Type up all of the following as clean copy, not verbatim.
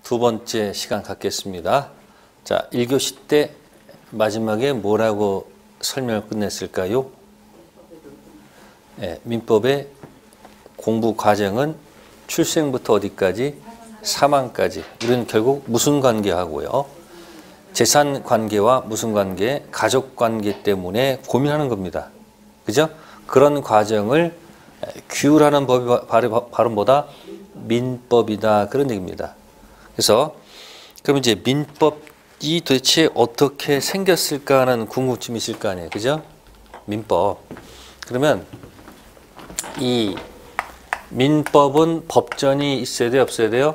두 번째 시간 갖겠습니다. 자, 1교시 때 마지막에 뭐라고 설명을 끝냈을까요? 네, 민법의 공부 과정은 출생부터 어디까지? 사망까지. 우리는 결국 무슨 관계하고요? 재산 관계와 무슨 관계? 가족 관계 때문에 고민하는 겁니다. 그죠? 그런 과정을 규율하는 법이 바로 뭐다? 민법이다. 그런 얘기입니다. 그래서 그럼 이제 민법이 도대체 어떻게 생겼을까 하는 궁금증이 있을 거 아니에요. 그죠? 민법. 그러면 이 민법은 법전이 있어야 돼요? 없어야 돼요?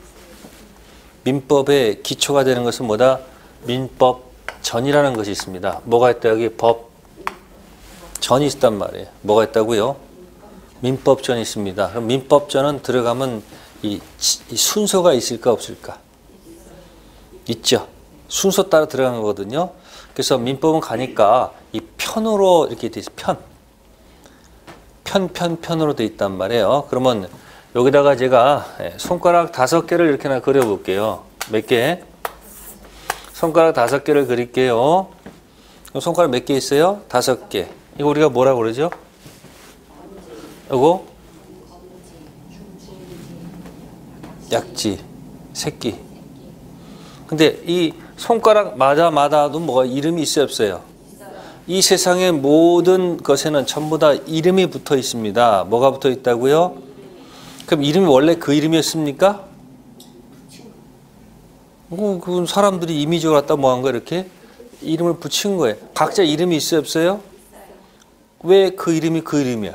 민법의 기초가 되는 것은 뭐다? 민법전이라는 것이 있습니다. 뭐가 있다? 여기 법전이 있단 말이에요. 뭐가 있다고요? 민법전이 있습니다. 그럼 민법전은 들어가면 이 순서가 있을까 없을까? 있죠. 순서 따라 들어가는 거거든요. 그래서 민법은 가니까 이 편으로 이렇게 돼 있어요. 편으로 돼 있단 말이에요. 그러면 여기다가 제가 손가락 5개를 이렇게나 그려볼게요. 몇 개? 손가락 5개를 그릴게요. 손가락 몇 개 있어요? 5개. 이거 우리가 뭐라고 그러죠? 이거 약지, 새끼. 근데 이 손가락마다도 뭐가 이름이 있어요, 없어요? 이 세상의 모든 것에는 전부 다 이름이 붙어 있습니다. 뭐가 붙어 있다고요? 그럼 이름이 원래 그 이름이었습니까? 그건 사람들이 임의적으로 갖다 뭐 한 거야, 이렇게? 이름을 붙인 거예요. 각자 이름이 있어요, 없어요? 왜 그 이름이 그 이름이야?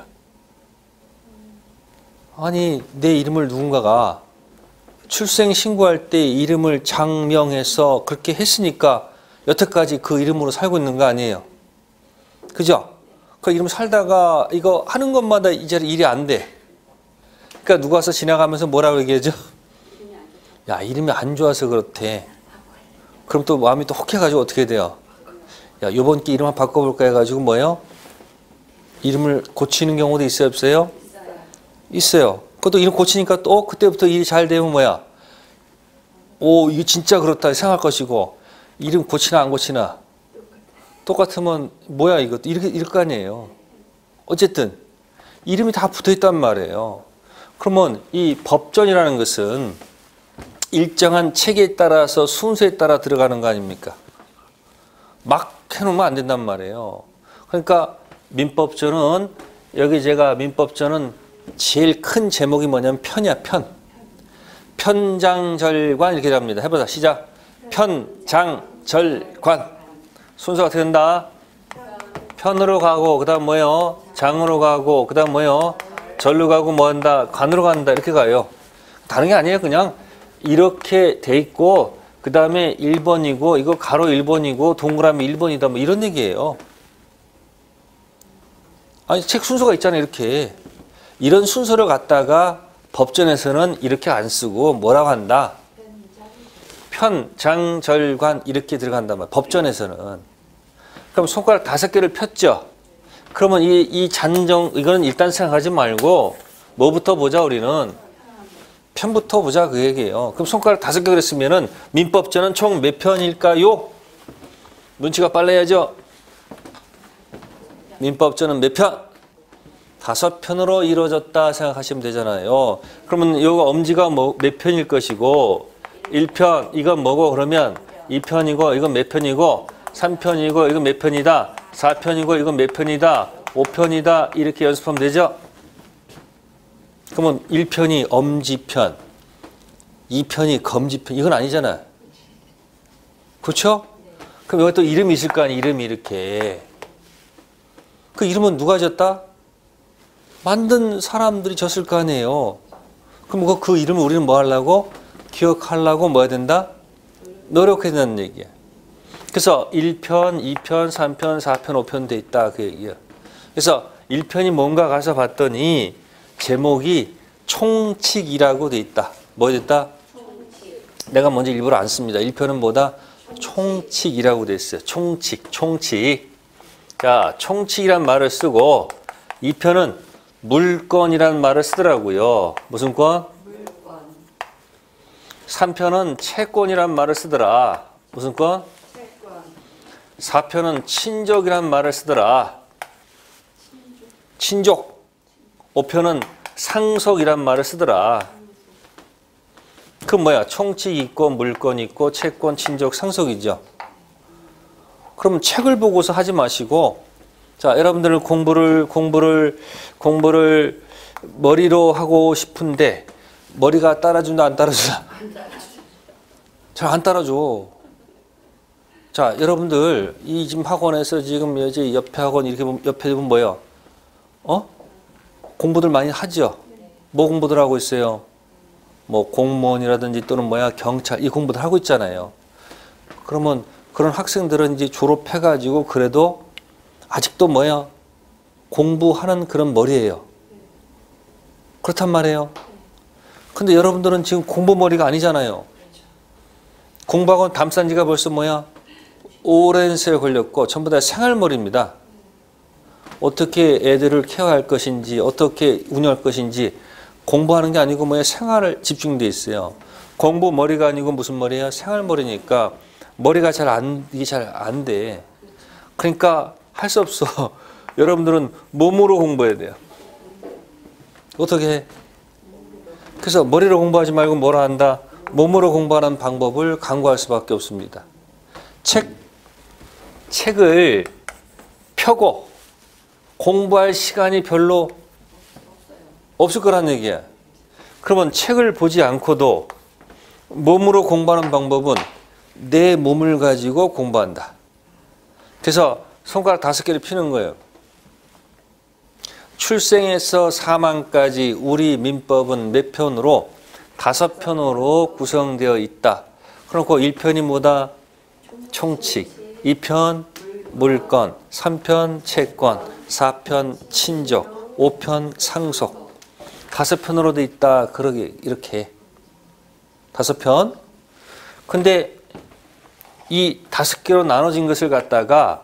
아니, 내 이름을 누군가가 출생 신고할 때 이름을 장명해서 그렇게 했으니까 여태까지 그 이름으로 살고 있는 거 아니에요? 그죠? 그 이름 살다가 이거 하는 것마다 이제 일이 안 돼. 그러니까 누가 와서 지나가면서 뭐라고 얘기하죠? 야, 이름이 안 좋아서 그렇대. 그럼 또 마음이 또 혹해가지고 어떻게 돼요? 야, 요번 게 이름 한번 바꿔볼까 해가지고 뭐예요? 이름을 고치는 경우도 있어요, 없어요? 있어요. 그것도 이름 고치니까 또 그때부터 일이 잘 되면 뭐야? 오, 이게 진짜 그렇다 생각할 것이고, 이름 고치나 안 고치나 똑같으면 뭐야 이것도 이렇게 이럴 거 아니에요. 어쨌든 이름이 다 붙어 있단 말이에요. 그러면 이 법전이라는 것은 일정한 체계에 따라서 순서에 따라 들어가는 거 아닙니까? 막 해놓으면 안 된단 말이에요. 그러니까 민법전은 여기 제가 민법전은 제일 큰 제목이 뭐냐면 편이야, 편. 편장절관 이렇게 합니다. 해보자. 시작. 편장절관. 순서가 어떻게 된다? 편으로 가고, 그 다음 뭐예요? 장으로 가고, 그 다음 뭐예요? 절로 가고, 뭐 한다? 관으로 간다. 이렇게 가요. 다른 게 아니에요. 그냥 이렇게 돼 있고, 그 다음에 1번이고, 이거 가로 1번이고, 동그라미 1번이다. 뭐 이런 얘기예요. 아니, 책 순서가 있잖아요. 이렇게. 이런 순서를 갖다가 법전에서는 이렇게 안 쓰고 뭐라고 한다? 편, 장, 절, 관 이렇게 들어간단 말이야. 법전에서는. 그럼 손가락 5개를 폈죠? 그러면 이 잔정, 이거는 일단 생각하지 말고 뭐부터 보자 우리는? 편부터 보자 그 얘기예요. 그럼 손가락 5개 그랬으면은 민법전은 총 몇 편일까요? 눈치가 빨라야죠? 민법전은 몇 편? 5편으로 이루어졌다 생각하시면 되잖아요. 그러면 이거 엄지가 몇 편일 것이고 1편 이건 뭐고 그러면 2편이고 이건 몇 편이고 3편이고 이건 몇 편이다 4편이고 이건 몇 편이다 5편이다 이렇게 연습하면 되죠. 그러면 1편이 엄지편 2편이 검지편 이건 아니잖아요. 그렇죠? 그럼 여기 또 이름이 있을 거 아니에요. 이름이 이렇게. 그 이름은 누가 졌다? 만든 사람들이 졌을 거 아니에요. 그럼 그 이름을 우리는 뭐 하려고? 기억하려고 뭐 해야 된다? 노력해야 된다는 얘기야. 그래서 1편, 2편, 3편, 4편, 5편 돼 있다 그 얘기야. 그래서 1편이 뭔가 가서 봤더니 제목이 총칙이라고 돼 있다. 뭐 됐다? 총칙. 내가 먼저 일부러 안 씁니다. 1편은 뭐다? 총칙이라고 돼 있어요. 총칙. 자, 총칙이란 말을 쓰고 2편은 물권이라는 말을 쓰더라고요. 무슨 권? 물권. 3편은 채권이란 말을 쓰더라. 무슨 권? 채권. 4편은 친족이란 말을 쓰더라. 친족. 5편은 상속이란 말을 쓰더라. 그 뭐야? 총칙 있고 물권 있고 채권, 친족, 상속이죠. 그럼 책을 보고서 하지 마시고, 자, 여러분들은 공부를 머리로 하고 싶은데 머리가 따라준다 안 따라준다? 잘 안 따라줘. 자, 여러분들 이 지금 학원에서 지금 여기 옆에 학원 이렇게 보면 옆에 보면 뭐예요? 공부들 많이 하죠. 뭐 공부들 하고 있어요? 뭐 공무원이라든지 또는 뭐야 경찰 이 공부들 하고 있잖아요. 그러면 그런 학생들은 이제 졸업해가지고 그래도 아직도 뭐야 공부하는 그런 머리예요. 그렇단 말이에요. 근데 여러분들은 지금 공부 머리가 아니잖아요. 공부학원 담싼 지가 벌써 뭐야 오랜 세월 걸렸고 전부 다 생활머리입니다. 어떻게 애들을 케어할 것인지 어떻게 운영할 것인지 공부하는 게 아니고 뭐야 생활을 집중돼 있어요. 공부 머리가 아니고 무슨 머리야? 생활머리니까 머리가 이게 잘 안 돼. 그러니까 할 수 없어. 여러분들은 몸으로 공부해야 돼요. 어떻게 해? 그래서 머리로 공부하지 말고 뭐라 한다? 몸으로 공부하는 방법을 강구할 수밖에 없습니다. 책을 펴고 공부할 시간이 별로 없을 거란 얘기야. 그러면 책을 보지 않고도 몸으로 공부하는 방법은 내 몸을 가지고 공부한다. 그래서 손가락 5개를 피는 거예요. 출생에서 사망까지 우리 민법은 몇 편으로? 5편으로 구성되어 있다. 그러고 1편이 뭐다? 총칙. 2편 물권. 3편 채권. 4편 친족. 5편 상속. 5편으로 돼 있다. 그러게 이렇게 5편. 근데 이 5개로 나눠진 것을 갖다가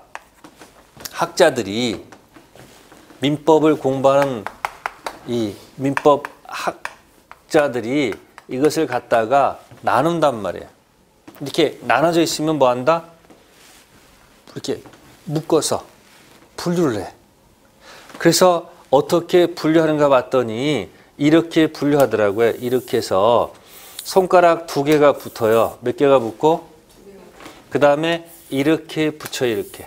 학자들이 민법을 공부하는 이 민법 학자들이 이것을 갖다가 나눈단 말이에요. 이렇게 나눠져 있으면 뭐 한다? 이렇게 묶어서 분류를 해. 그래서 어떻게 분류하는가 봤더니 이렇게 분류하더라고요. 이렇게 해서 손가락 2개가 붙어요. 몇 개가 붙고? 그 다음에 이렇게 붙여요. 이렇게.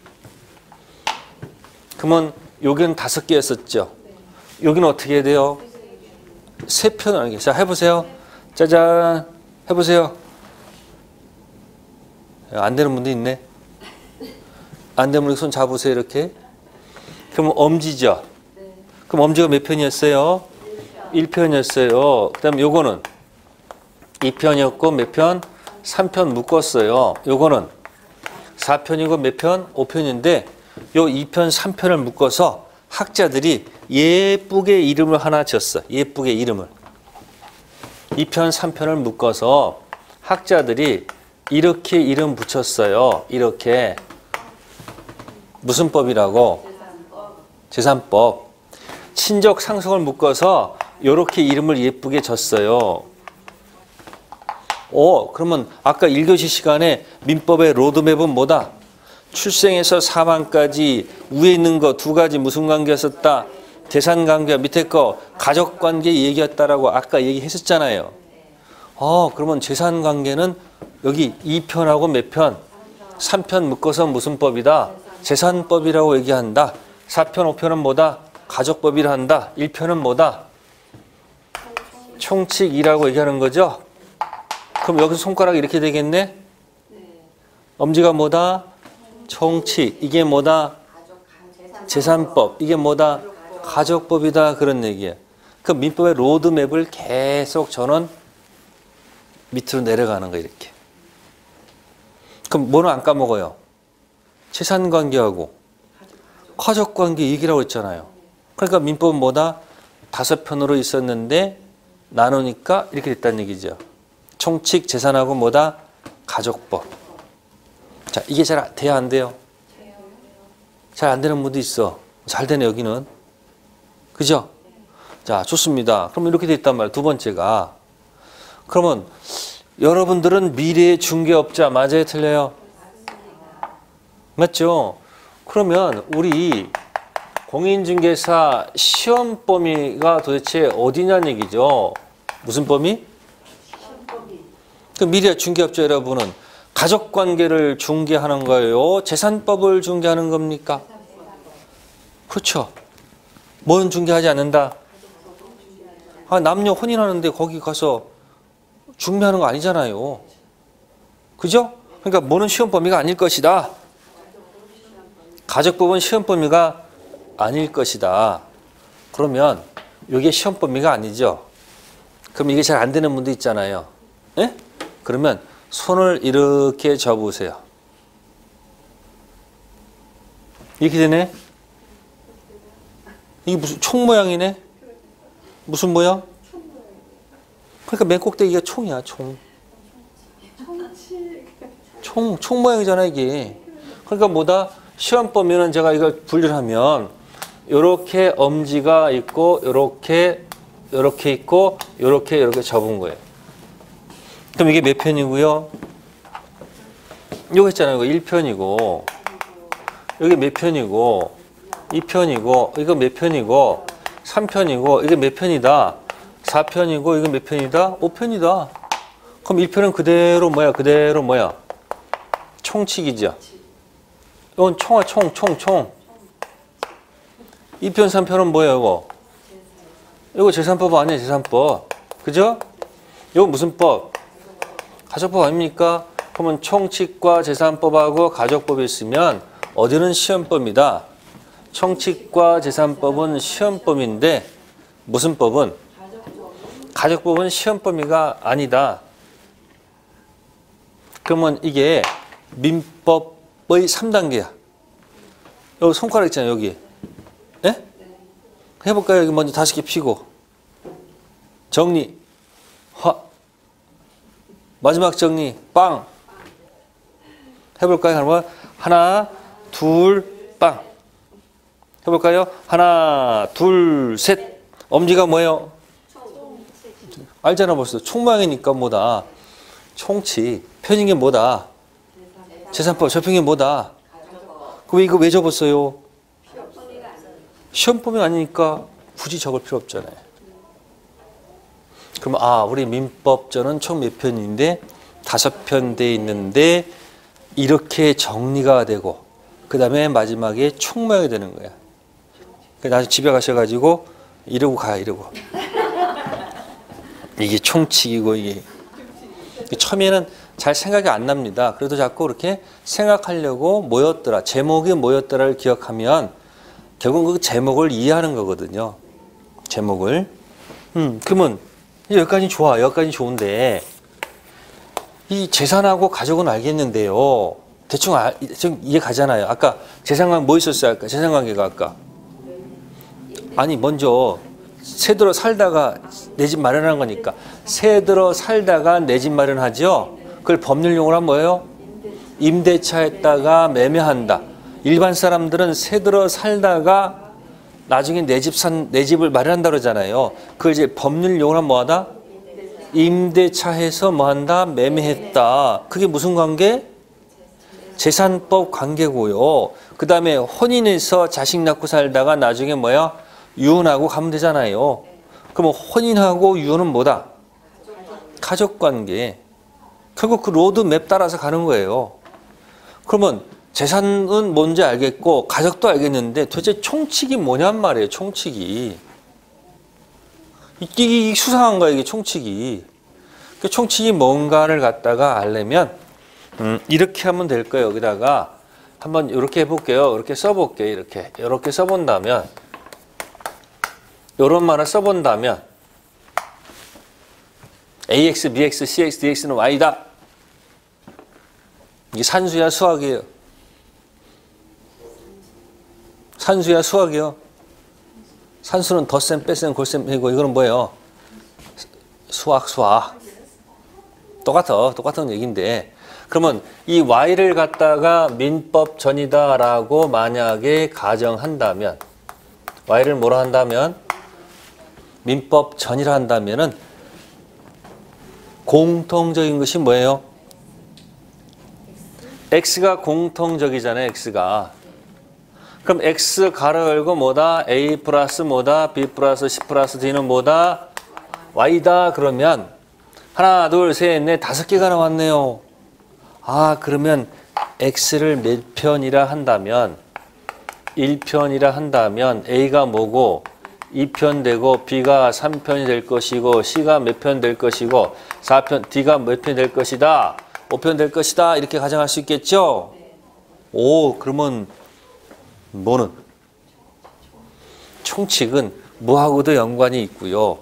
그러면 여기는 5개였었죠. 여기는 어떻게 해야 돼요? 3편을 하는 게. 자, 해보세요. 짜잔. 해보세요. 안 되는 분도 있네. 안 되면 이렇게 손 잡으세요. 이렇게. 그러면 엄지죠. 그럼 엄지가 몇 편이었어요? 1편이었어요. 그 다음에 요거는 2편이었고 몇 편? 3편 묶었어요. 요거는 4편이고 몇 편? 5편인데 요 2편, 3편을 묶어서 학자들이 예쁘게 이름을 하나 지었어. 예쁘게 이름을. 2편, 3편을 묶어서 학자들이 이렇게 이름 붙였어요. 이렇게. 무슨 법이라고? 재산법. 친족, 상속을 묶어서 이렇게 이름을 예쁘게 졌어요. 그러면 아까 1교시 시간에 민법의 로드맵은 뭐다? 출생에서 사망까지 위에 있는 거 2가지 무슨 관계였었다? 재산관계와 밑에 거 가족관계 얘기였다라고 아까 얘기했었잖아요. 그러면 재산관계는 여기 2편하고 몇 편? 3편 묶어서 무슨 법이다? 재산법이라고 얘기한다. 4편, 5편은 뭐다? 가족법이라 한다. 1편은 뭐다? 총칙이라고 얘기하는 거죠. 그럼 여기서 손가락이 이렇게 되겠네? 엄지가 뭐다? 총칙. 이게 뭐다? 재산법. 이게 뭐다? 가족법이다. 그런 얘기예요. 그 민법의 로드맵을 계속 저는 밑으로 내려가는 거예요. 이렇게. 그럼 뭐는 안 까먹어요? 재산관계하고 가족관계 얘기라고 했잖아요. 그러니까 민법은 뭐다? 5편으로 있었는데 나누니까 이렇게 됐다는 얘기죠. 총칙, 재산하고 뭐다? 가족법. 자, 이게 잘 돼야 안 돼요? 잘 안 되는 분도 있어. 잘 되네, 여기는. 그죠? 자, 좋습니다. 그럼 이렇게 돼 있단 말이에요. 2번째가. 그러면 여러분들은 미래의 중개업자 맞아요, 틀려요? 맞죠? 그러면 우리 공인중개사 시험 범위가 도대체 어디냐는 얘기죠? 무슨 범위? 그 미래 중개업자 여러분은 가족관계를 중개하는 거예요? 재산법을 중개하는 겁니까? 그렇죠. 뭐는 중개하지 않는다? 남녀 혼인하는데 거기 가서 중매하는 거 아니잖아요. 그죠? 그러니까 뭐는 시험 범위가 아닐 것이다. 가족법은 시험 범위가 아닐 것이다. 그러면 이게 시험 범위가 아니죠. 그럼 이게 잘 안 되는 분도 있잖아요. 예? 그러면 손을 이렇게 접으세요. 이렇게 되네? 이게 무슨 총 모양이네? 무슨 모양? 그러니까 맨 꼭대기가 총이야, 총. 총 모양이잖아, 이게. 그러니까 뭐다? 시험 범위는 제가 이걸 분류를 하면 요렇게 엄지가 있고 요렇게 있고 요렇게 접은 거예요. 그럼 이게 몇 편이고요? 요거 있잖아요. 이거 1편이고 여기 몇 편이고 2편이고 이거 몇 편이고 3편이고 이게 몇 편이다? 4편이고 이거 몇 편이다? 5편이다. 그럼 1편은 그대로 뭐야? 총칙이죠. 이건 총. 2편, 3편은 뭐예요, 이거? 이거 재산법 아니에요, 재산법. 그죠? 이거 무슨 법? 가족법 아닙니까? 그러면 총칙과 재산법하고 가족법이 있으면 어디는 시험법이다. 총칙과 재산법은 시험법인데 무슨 법은? 가족법은 시험법이가 아니다. 그러면 이게 민법의 3단계야. 여기 손가락 있잖아요, 여기. 예? 해볼까요? 여기 먼저 5개 피고. 정리. 마지막 정리. 빵. 해볼까요? 그러면 하나, 둘, 빵. 해볼까요? 하나, 둘, 셋. 엄지가 뭐예요? 알잖아 벌써. 총 모양이니까 뭐다? 총칙. 편인 게 뭐다? 재산법. 접힌 게 뭐다? 그럼 이거 왜 접었어요? 시험법이 아니니까 굳이 적을 필요 없잖아요. 그럼 우리 민법전은 총 몇 편인데 5편 돼 있는데 이렇게 정리가 되고 그 다음에 마지막에 총 모양이 되는 거야. 나중에 집에 가셔가지고 이러고 가요. 이러고. 이게 총칙이고 이게 처음에는 잘 생각이 안 납니다. 그래도 자꾸 이렇게 생각하려고 뭐였더라, 제목이 뭐였더라를 기억하면 결국 그 제목을 이해하는 거거든요. 제목을. 그러면 여기까지 좋아. 여기까지 좋은데 이 재산하고 가족은 알겠는데요. 대충 이해 가잖아요. 아까 재산관계 뭐 있었어요? 아까 재산관계가 아까. 아니 먼저 새 들어 살다가 내 집 마련한 거니까 새 들어 살다가 내 집 마련하죠. 그걸 법률용어로 하면 뭐예요? 임대차에다가 매매한다. 일반 사람들은 새 들어 살다가 나중에 내 집을 마련한다 그러잖아요. 그걸 이제 법률용어로 하면 뭐하다? 임대차해서 뭐한다? 매매했다. 그게 무슨 관계? 재산법 관계고요. 그 다음에 혼인해서 자식 낳고 살다가 나중에 뭐야? 유언하고 가면 되잖아요. 그러면 혼인하고 유언은 뭐다? 가족관계. 결국 그 로드맵 따라서 가는 거예요. 그러면 재산은 뭔지 알겠고 가족도 알겠는데 도대체 총칙이 뭐냔 말이에요. 총칙이. 이게 수상한 거야. 이게 총칙이. 그 총칙이 뭔가를 갖다가 알려면 이렇게 하면 될 거예요. 여기다가 한번 이렇게 해볼게요. 이렇게 써볼게요. 이렇게 써본다면 이런 말을 써본다면 AX, BX, CX, DX는 Y다. 이게 산수야 수학이에요. 산수야 수학이요. 산수는 덧셈, 뺄셈, 골셈이고 이거는 뭐예요? 수학. 똑같은 얘기인데 그러면 이 Y를 갖다가 민법전이다라고 만약에 가정한다면 Y를 뭐라 한다면 민법전이라 한다면은 공통적인 것이 뭐예요? x가 공통적이잖아요. x가. 그럼 x 가로 열고 뭐다? a 플러스 뭐다? b 플러스 c 플러스 d는 뭐다? y다. 그러면 하나, 둘, 셋, 넷, 5개가 나왔네요. 아, 그러면 x를 몇 편이라 한다면 1편이라 한다면 a가 뭐고 2편 되고 b가 3편이 될 것이고 c가 몇 편 될 것이고 4편, d가 몇 편 될 것이다. 5편 될 것이다. 이렇게 가정할 수 있겠죠? 오, 그러면 뭐는? 총칙은 뭐하고도 연관이 있고요.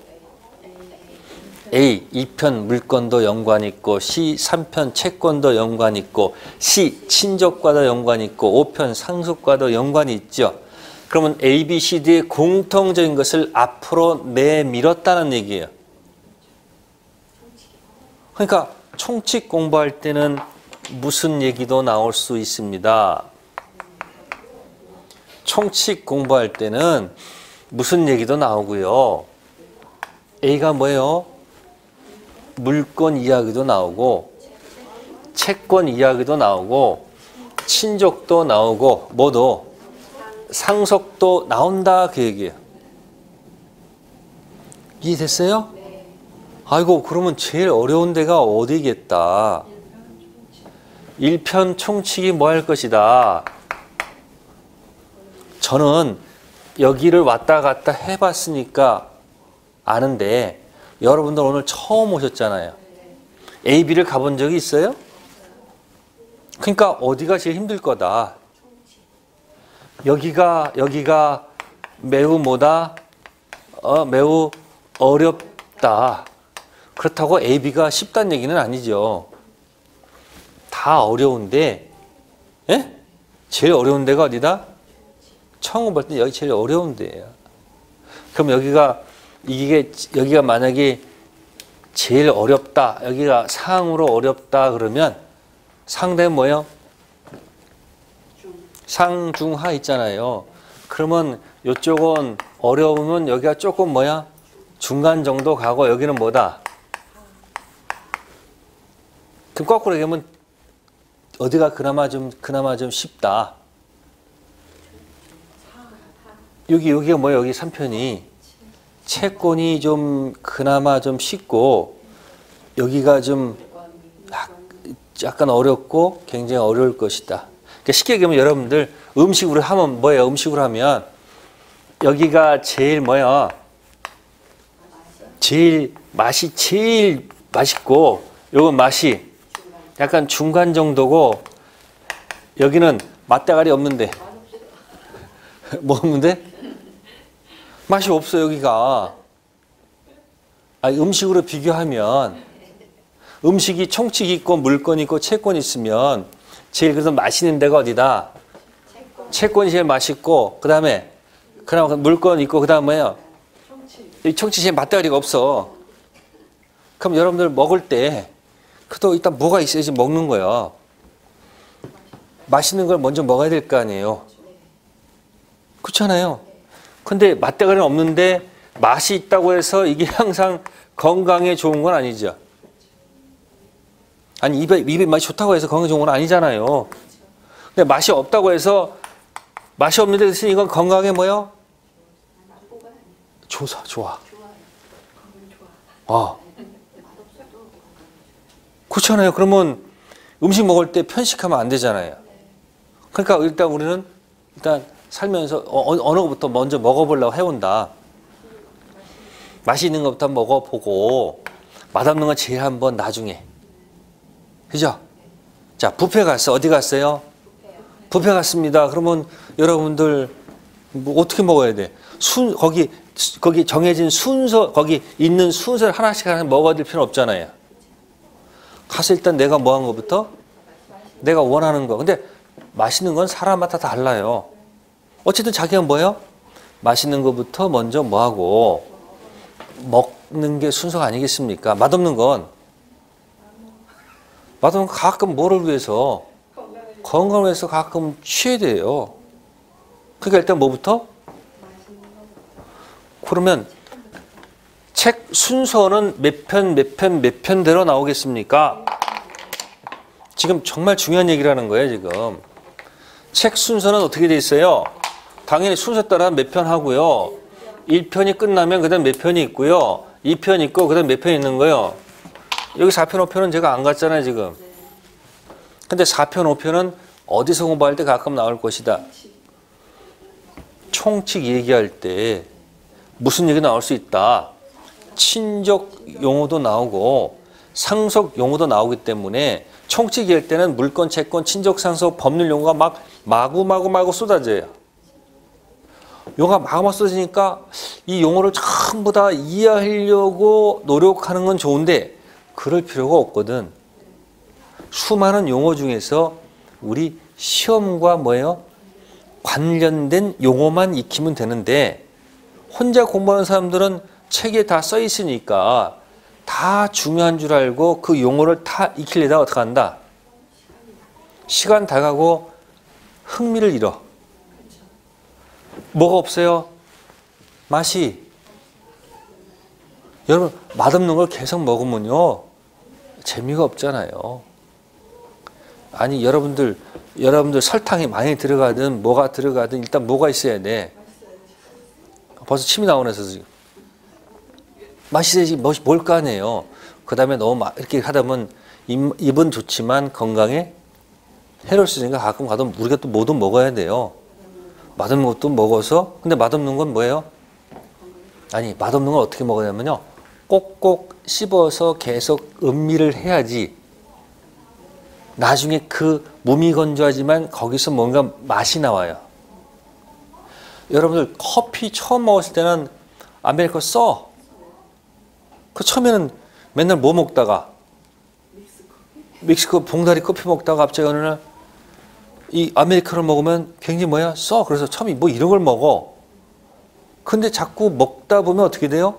A, 2편 물건도 연관 있고 C, 3편 채권도 연관 있고 C, 친족과도 연관 있고 5편 상속과도 연관이 있죠. 그러면 A, B, C, D의 공통적인 것을 앞으로 내밀었다는 얘기예요. 그러니까 총칙 공부할 때는 무슨 얘기도 나올 수 있습니다. 총칙 공부할 때는 무슨 얘기도 나오고요. A가 뭐예요? 물건 이야기도 나오고 채권 이야기도 나오고 친족도 나오고 뭐도 상속도 나온다 그 얘기예요. 이해됐어요? 아이고 그러면 제일 어려운 데가 어디겠다. 1편 총칙이 뭐 할 것이다. 저는 여기를 왔다 갔다 해봤으니까 아는데 여러분들 오늘 처음 오셨잖아요. A, B를 가본 적이 있어요? 그러니까 어디가 제일 힘들 거다. 여기가 매우 뭐다? 매우 어렵다. 그렇다고 A, B가 쉽다는 얘기는 아니죠. 다 어려운데 예? 제일 어려운 데가 어디다? 처음 볼 때 여기 제일 어려운 데예요. 그럼 여기가 만약에 제일 어렵다. 여기가 상으로 어렵다 그러면 상대는 뭐예요? 상중하 있잖아요. 그러면 이쪽은 어려우면 여기가 조금 뭐야? 중간 정도 가고 여기는 뭐다? 그럼 거꾸로 얘기하면 어디가 그나마 좀 쉽다. 여기가 뭐예요? 여기 3편이 채권이 좀 그나마 좀 쉽고 여기가 좀 약간 어렵고 굉장히 어려울 것이다. 그러니까 쉽게 얘기하면 여러분들 음식으로 하면 뭐예요? 음식으로 하면 여기가 제일 뭐야? 맛이 제일 맛있고 요건 맛이 약간 중간 정도고 여기는 맛대가리 없는데 뭐 없는데? 맛이 없어 여기가. 아니, 음식으로 비교하면 음식이 총칙이 있고 물건이 있고 채권이 있으면 제일 그래서 맛있는 데가 어디다? 채권이 제일 맛있고 그다음에 물건 있고 그다음 뭐예요? 이 총칙이 제일 맛대가리가 없어. 그럼 여러분들 먹을 때 그래도 일단 뭐가 있어야지 먹는 거예요. 맛있는 걸 먼저 먹어야 될 거 아니에요. 그렇잖아요. 근데 맛대가리는 없는데 맛이 있다고 해서 이게 항상 건강에 좋은 건 아니죠. 아니 입에 맛이 좋다고 해서 건강에 좋은 건 아니잖아요. 근데 맛이 없다고 해서 맛이 없는데 대신 이건 건강에 뭐요? 좋아. 그렇잖아요. 그러면 음식 먹을 때 편식하면 안 되잖아요. 그러니까 일단 우리는 살면서 어느 것부터 먼저 먹어보려고 해온다. 맛있는 것부터 먹어보고 맛없는 건 제일 한번 나중에. 그죠? 자, 뷔페 갔어. 어디 갔어요? 뷔페 갔습니다. 그러면 여러분들 뭐 어떻게 먹어야 돼? 거기 정해진 순서, 거기 있는 순서를 하나씩 먹어야 될 필요는 없잖아요. 가서 일단 내가 뭐 한 것부터? 내가 원하는 거. 근데 맛있는 건 사람마다 달라요. 어쨌든 자기가 뭐예요? 맛있는 것부터 먼저 뭐하고 먹는 게 순서가 아니겠습니까? 맛없는 건 가끔 뭐를 위해서? 건강을 위해서 가끔 취해야 돼요. 그러니까 일단 뭐부터? 그러면 책 순서는 몇 편, 몇 편, 몇 편대로 나오겠습니까? 지금 정말 중요한 얘기를 하는 거예요, 지금. 책 순서는 어떻게 돼 있어요? 당연히 순서 따라 몇 편 하고요. 1편이 끝나면 그 다음 몇 편이 있고요. 2편 있고 그 다음 몇 편 있는 거예요. 여기 4편, 5편은 제가 안 갔잖아요, 지금. 근데 4편, 5편은 어디서 공부할 때 가끔 나올 것이다. 총칙 얘기할 때 무슨 얘기 나올 수 있다. 친족 용어도 나오고 상속 용어도 나오기 때문에 총칙 얘기할 때는 물권, 채권, 친족, 상속, 법률 용어가 막 마구마구 쏟아져요. 용어가 마구마구 쏟아지니까 이 용어를 전부 다 이해하려고 노력하는 건 좋은데 그럴 필요가 없거든. 수많은 용어 중에서 우리 시험과 뭐예요? 관련된 용어만 익히면 되는데 혼자 공부하는 사람들은 책에 다 써 있으니까 다 중요한 줄 알고 그 용어를 다 익히려다 어떻게 한다? 시간 다 가고 흥미를 잃어. 뭐가 없어요? 맛이. 여러분 맛없는 걸 계속 먹으면요 재미가 없잖아요. 아니 여러분들 설탕이 많이 들어가든 뭐가 들어가든 일단 뭐가 있어야 돼. 벌써 침이 나오네서 지금. 맛있어야지 뭘 거 아니에요. 그 다음에 너무 이렇게 하다 보면 입은 좋지만 건강에 해로울 수 있으니까 가끔 가도 우리가 또 뭐든 먹어야 돼요. 맛없는 것도 먹어서. 근데 맛없는 건 뭐예요? 아니 맛없는 건 어떻게 먹어야냐면요. 꼭꼭 씹어서 계속 음미를 해야지 나중에 그 무미건조하지만 거기서 뭔가 맛이 나와요. 여러분들 커피 처음 먹었을 때는 아메리카노 써. 그 처음에는 맨날 뭐 먹다가 멕시코 봉다리 커피 먹다가 갑자기 어느 날 이 아메리카노 먹으면 굉장히 뭐야? 써. 그래서 처음에 뭐 이런 걸 먹어. 근데 자꾸 먹다 보면 어떻게 돼요?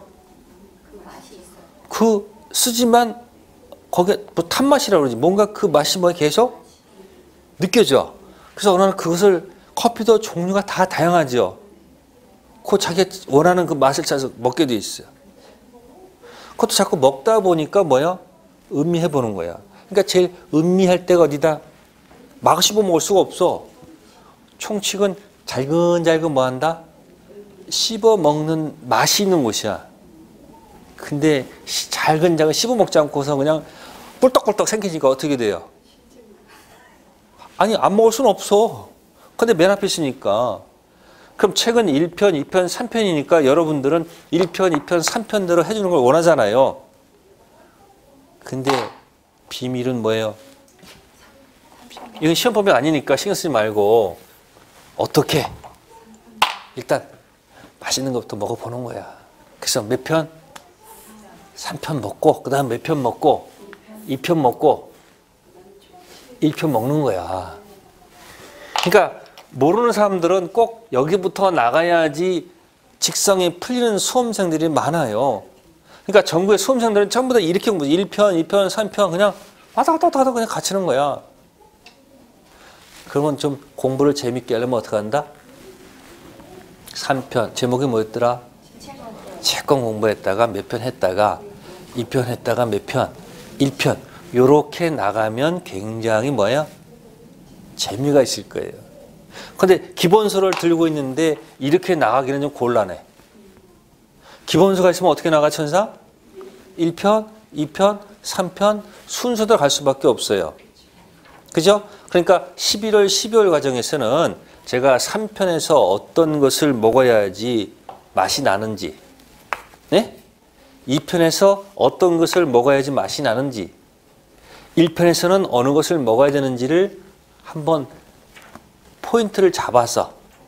그 쓰지만 거기에 뭐 탄맛이라고 그러지. 뭔가 그 맛이 뭐 계속 느껴져. 그래서 어느 날 그것을 커피도 종류가 다 다양하죠. 그 자기가 원하는 그 맛을 찾아서 먹게 돼 있어요. 그것도 자꾸 먹다 보니까 뭐야? 음미해 보는 거야. 그러니까 제일 음미할 때가 어디다? 막 씹어 먹을 수가 없어. 총칙은 잘근잘근 뭐 한다? 씹어 먹는 맛이 있는 곳이야. 근데 잘근잘근 씹어 먹지 않고서 그냥 꿀떡꿀떡 생기니까 어떻게 돼요? 아니 안 먹을 수는 없어. 근데 맨 앞에 있으니까. 그럼 책은 1편, 2편, 3편이니까 여러분들은 1편, 2편, 3편대로 해주는 걸 원하잖아요. 근데 비밀은 뭐예요? 이건 시험법이 아니니까 신경 쓰지 말고 어떻게? 일단 맛있는 것부터 먹어보는 거야. 그래서 몇 편? 3편 먹고 그 다음 몇 편 먹고 2편 먹고 1편 먹는 거야. 그러니까 모르는 사람들은 꼭 여기부터 나가야지 직성이 풀리는 수험생들이 많아요. 그러니까 전국의 수험생들은 전부 다 이렇게 1편, 2편, 3편 그냥 왔다 갔다 하다 그냥 갇히는 거야. 그러면 좀 공부를 재밌게 하려면 어떻게 한다? 3편, 제목이 뭐였더라? 채권 공부했다가 몇 편 했다가 2편 했다가 몇 편, 1편 요렇게 나가면 굉장히 뭐야? 재미가 있을 거예요. 근데 기본서를 들고 있는데 이렇게 나가기는 좀 곤란해. 기본서가 있으면 어떻게 나가 천사? 1편, 2편, 3편 순서대로 갈 수밖에 없어요. 그죠? 그러니까 11월, 12월 과정에서는 제가 3편에서 어떤 것을 먹어야지 맛이 나는지, 네? 2편에서 어떤 것을 먹어야지 맛이 나는지, 1편에서는 어느 것을 먹어야 되는지를 한번 포인트를 잡아서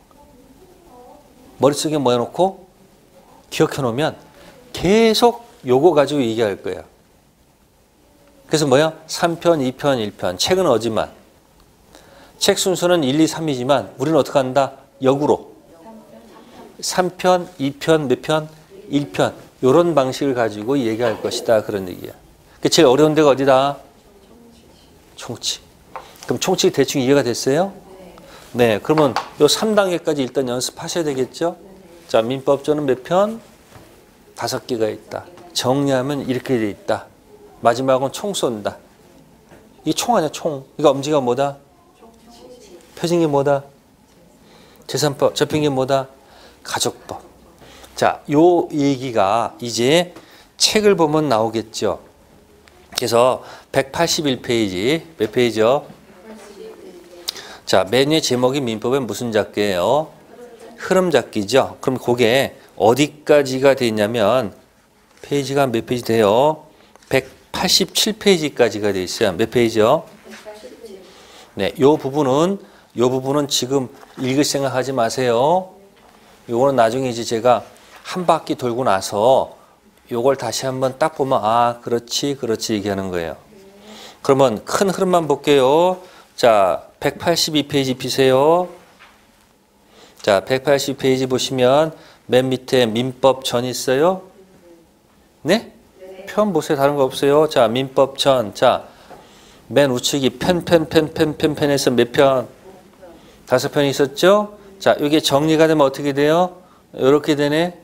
머릿속에 모여놓고 기억해 놓으면 계속 요거 가지고 얘기할 거예요. 그래서 뭐야? 3편, 2편, 1편. 책은 어지만. 책 순서는 1, 2, 3이지만 우리는 어떻게 한다? 역으로. 3편, 2편, 몇 편? 1편. 이런 방식을 가지고 얘기할 것이다. 그런 얘기야. 제일 어려운 데가 어디다? 총칙. 그럼 총칙이 대충 이해가 됐어요? 네. 그러면 요 3단계까지 일단 연습하셔야 되겠죠? 자, 민법전은 몇 편? 5개가 있다. 정리하면 이렇게 돼 있다. 마지막은 총 쏜다. 이 총 아니야, 총. 이거 엄지가 뭐다? 펴진 게 뭐다? 재산법. 접힌 게 뭐다? 가족법. 자, 요 얘기가 이제 책을 보면 나오겠죠. 그래서 181페이지, 몇 페이지요? 자, 맨 위에 제목이 민법의 무슨 잡기예요? 흐름 잡기죠. 그럼 그게 어디까지가 돼 있냐면 페이지가 몇 페이지 돼요? 187페이지까지가 돼 있어요. 몇 페이지요? 네, 요 부분은 지금 읽을 생각하지 마세요. 요거는 나중에 이제 제가 한 바퀴 돌고 나서 요걸 다시 한번 딱 보면 아, 그렇지 얘기하는 거예요. 그러면 큰 흐름만 볼게요. 자, 182페이지 피세요. 자, 180페이지 보시면 맨 밑에 민법 전 있어요? 네? 편 보세요. 다른 거 없어요. 자, 민법 전. 자, 맨 우측이 편에서 몇 편? 5편이 있었죠? 자, 이게 정리가 되면 어떻게 돼요? 이렇게 되네.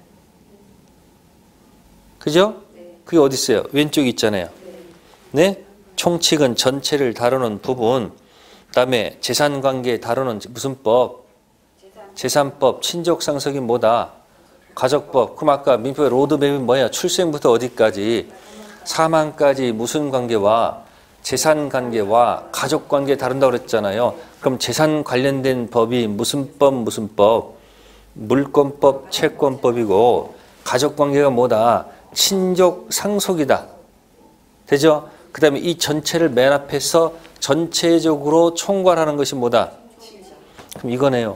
그죠? 그게 어디 있어요? 왼쪽에 있잖아요. 네? 총칙은 전체를 다루는 부분. 그다음에 재산관계 다루는 무슨 법? 재산법, 친족상속이 뭐다? 가족법. 그럼 아까 민법의 로드맵이 뭐야? 출생부터 어디까지? 사망까지 무슨 관계와 재산관계와 가족관계 다룬다고 그랬잖아요. 그럼 재산 관련된 법이 무슨 법? 물권법, 채권법이고 가족관계가 뭐다? 친족상속이다. 되죠? 그 다음에 이 전체를 맨 앞에서 전체적으로 총괄하는 것이 뭐다? 그럼 이거네요.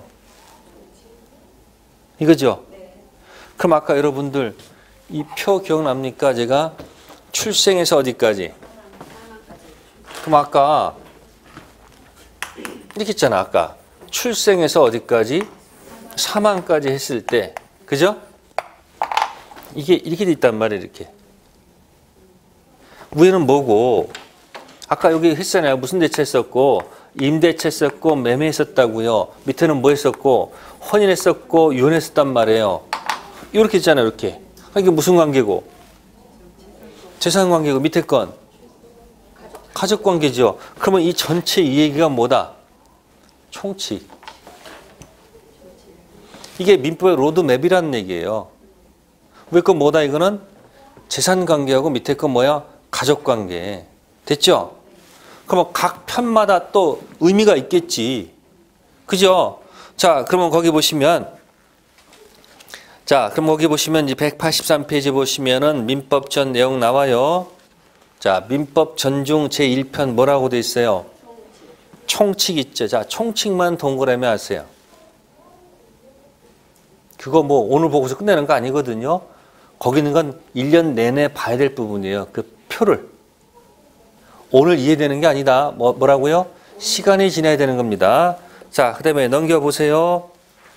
이거죠? 그럼 아까 여러분들 이 표 기억납니까? 제가 출생에서 어디까지? 그럼 아까 이렇게 했잖아. 아까 출생에서 어디까지? 사망까지 했을 때, 그죠? 이게 이렇게 돼 있단 말이에요. 이렇게 위에는 뭐고 아까 여기 했잖아요. 무슨 대체 했었고 임대차 했었고 매매 했었다고요. 밑에는 뭐 했었고 혼인했었고 이혼했었단 말이에요. 이렇게 있잖아요. 이렇게. 이게 무슨 관계고? 재산 관계고 밑에 건 가족 관계죠. 그러면 이 전체 이 얘기가 뭐다? 총칙. 이게 민법의 로드맵이라는 얘기예요. 위에 건 뭐다? 이거는 재산 관계하고 밑에 건 뭐야? 가족 관계. 됐죠? 그러면 각 편마다 또 의미가 있겠지. 그죠? 자, 그러면 거기 보시면 이제 183페이지 보시면은 민법 전 내용 나와요. 자, 민법 전중 제1편 뭐라고 돼 있어요? 총칙 있죠. 자, 총칙만 동그라미 하세요. 그거 뭐 오늘 보고서 끝내는 거 아니거든요. 거기 있는 건 1년 내내 봐야 될 부분이에요. 그 표를. 오늘 이해되는 게 아니다. 뭐라고요? 시간이 지나야 되는 겁니다. 자, 그 다음에 넘겨보세요.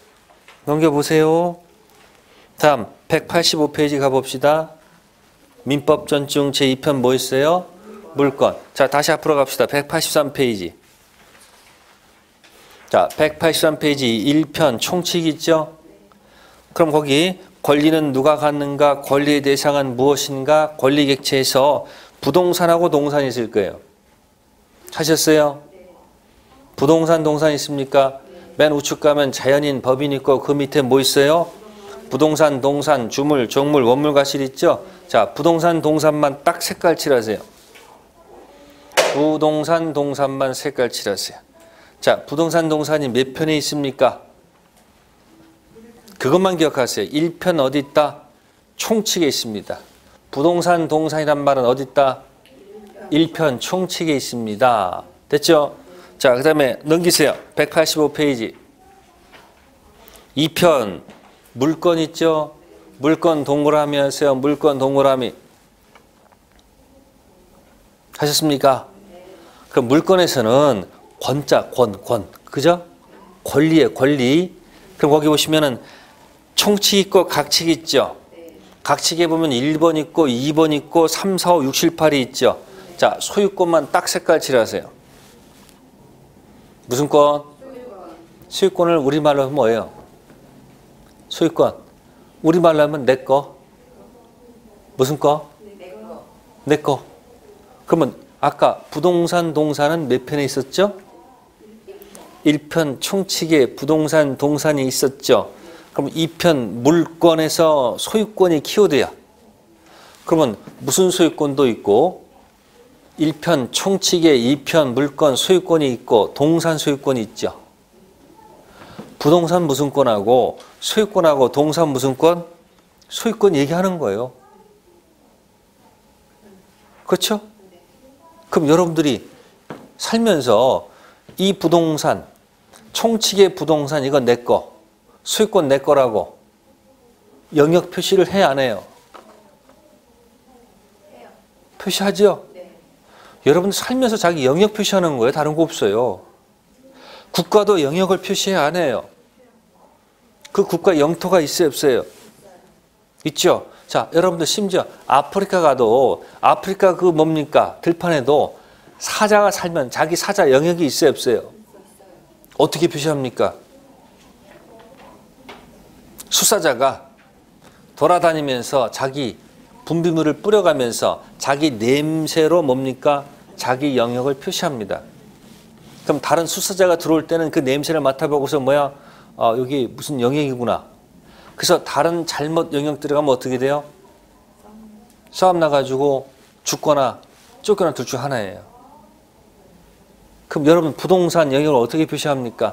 다음 185페이지 가봅시다. 민법 전중 제2편 뭐 있어요? 물권. 자, 다시 앞으로 갑시다. 183페이지. 자, 183페이지 1편 총칙 있죠? 그럼 거기 권리는 누가 갖는가? 권리의 대상은 무엇인가? 권리 객체에서 부동산하고 동산이 있을 거예요. 하셨어요? 부동산, 동산 있습니까? 맨 우측 가면 자연인, 법인 있고 그 밑에 뭐 있어요? 부동산, 동산, 주물, 종물, 원물, 과실 있죠? 자, 부동산, 동산만 딱 색깔 칠하세요. 부동산, 동산만 색깔 칠하세요. 자, 부동산, 동산이 몇 편에 있습니까? 그것만 기억하세요. 1편 어디 있다? 총칙에 있습니다. 부동산, 동산이란 말은 어디 있다? 1편 총칙에 있습니다. 됐죠? 자, 그 다음에 넘기세요. 185페이지. 2편 물권 있죠? 물권 동그라미 하세요. 물권 동그라미. 하셨습니까? 그 물권에서는 권자, 권. 그죠? 권리에 권리. 그럼 거기 보시면은 총칙 있고 각칙 있죠? 각칙에 보면 1번 있고 2번 있고 3, 4, 5, 6, 7, 8이 있죠? 자, 소유권만 딱 색깔 칠하세요. 무슨 권? 소유권을 우리말로 하면 뭐예요? 소유권. 우리말로 하면 내 거. 무슨 거? 내 거. 그러면 아까 부동산 동사는 몇 편에 있었죠? 1편 총칙에 부동산 동산이 있었죠. 그럼 2편 물권에서 소유권이 키워드야. 그러면 무슨 소유권도 있고 1편 총칙에 2편 물권 소유권이 있고 동산 소유권이 있죠. 부동산 무슨 권하고 소유권하고 동산 무슨 권? 소유권 얘기하는 거예요. 그렇죠? 그럼 여러분들이 살면서 이 부동산, 총칙의 부동산 이건 내 거, 소유권 내 거라고 영역 표시를 해야 안 해요? 표시하죠? 여러분 살면서 자기 영역 표시하는 거예요. 다른 거 없어요. 국가도 영역을 표시해야 안 해요? 그 국가 영토가 있어요, 없어요? 있죠? 자, 여러분들 심지어 아프리카 가도 아프리카 그 뭡니까? 들판에도 사자가 살면 자기 사자 영역이 있어요, 없어요? 어떻게 표시합니까? 수사자가 돌아다니면서 자기 분비물을 뿌려가면서 자기 냄새로 뭡니까? 자기 영역을 표시합니다. 그럼 다른 수사자가 들어올 때는 그 냄새를 맡아보고서 뭐야? 여기 무슨 영역이구나. 그래서 다른 잘못 영역 들어가면 어떻게 돼요? 싸움 나가지고 죽거나 쫓겨나 둘 중 하나예요. 그럼 여러분 부동산 영역을 어떻게 표시합니까?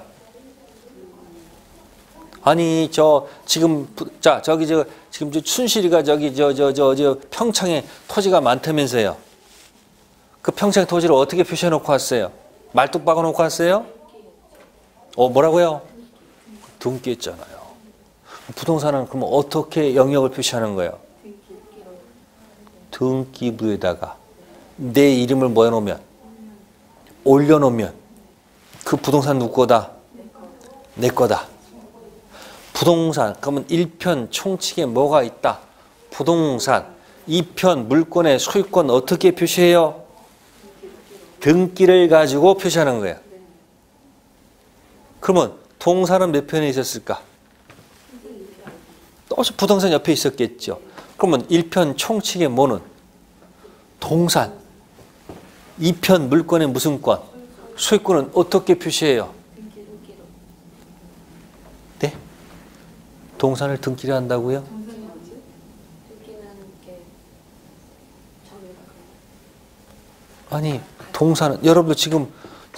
아니 지금 지금 춘실이가 평창에 토지가 많다면서요. 그 평창 토지를 어떻게 표시해 놓고 왔어요? 말뚝 박아 놓고 왔어요? 뭐라고요? 등기 했잖아요. 부동산은 그럼 어떻게 영역을 표시하는 거예요? 등기부에다가 내 이름을 뭐 해놓으면? 올려놓으면 그 부동산 누구 거다? 내 거다. 부동산 그러면 1편 총칙에 뭐가 있다? 부동산. 2편 물권의 소유권 어떻게 표시해요? 등기를 가지고 표시하는 거예요. 그러면 동산은 몇 편에 있었을까? 또 부동산 옆에 있었겠죠. 그러면 1편 총칙의 뭐는? 동산. 2편 물권의 무슨 권? 소유권은 어떻게 표시해요? 네? 동산을 등기를 한다고요? 아니 동산은 여러분들 지금